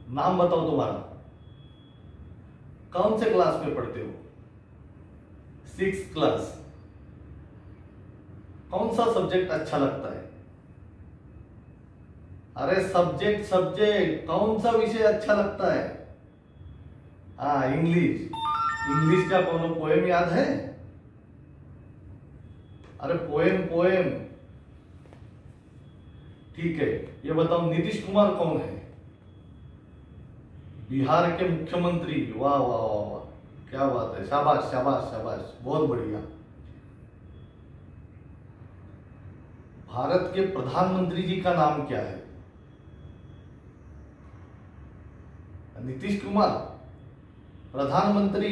नाम बताओ तुम्हारा, कौन से क्लास में पढ़ते हो? 6th class. कौन सा सब्जेक्ट अच्छा लगता है? अरे सब्जेक्ट सब्जेक्ट, कौन सा विषय अच्छा लगता है? हाँ, इंग्लिश। इंग्लिश का कौन पोएम याद है? अरे पोएम पोएम। ठीक है, ये बताओ नीतीश कुमार कौन है? बिहार के मुख्यमंत्री। वाह वाह वाह वाह, क्या बात है, शाबाश शाबाश शाबाश, बहुत बढ़िया। भारत के प्रधानमंत्री जी का नाम क्या है? नीतीश कुमार प्रधानमंत्री,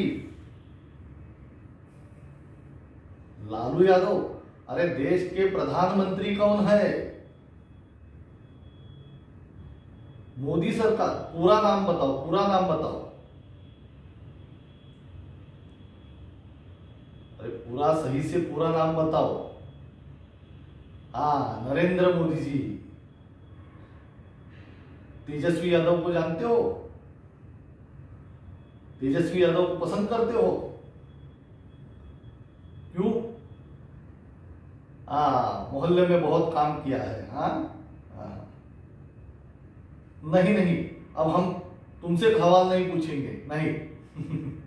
लालू यादव। अरे देश के प्रधानमंत्री कौन है? मोदी सरकार। पूरा नाम बताओ, पूरा नाम बताओ। अरे पूरा सही से पूरा नाम बताओ। हाँ, नरेंद्र मोदी जी। तेजस्वी यादव को जानते हो? तेजस्वी यादव को पसंद करते हो? क्यों? हाँ, मोहल्ले में बहुत काम किया है। हाँ हाँ। नहीं नहीं, अब हम तुमसे सवाल नहीं पूछेंगे, नहीं।